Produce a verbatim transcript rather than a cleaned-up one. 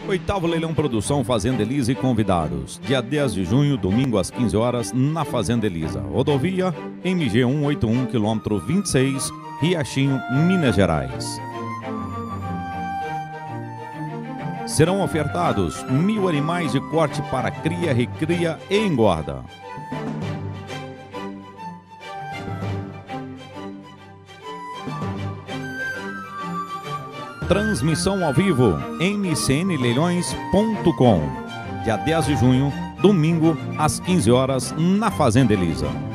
Oitavo Leilão Produção Fazenda Elisa e convidados. Dia dez de junho, domingo às quinze horas, na Fazenda Elisa. Rodovia M G cento e oitenta e um, quilômetro vinte e seis, Riachinho, Minas Gerais. Serão ofertados mil animais de corte para cria, recria e engorda. Transmissão ao vivo, m c n leilões ponto com. Dia dez de junho, domingo, às quinze horas, na Fazenda Elisa.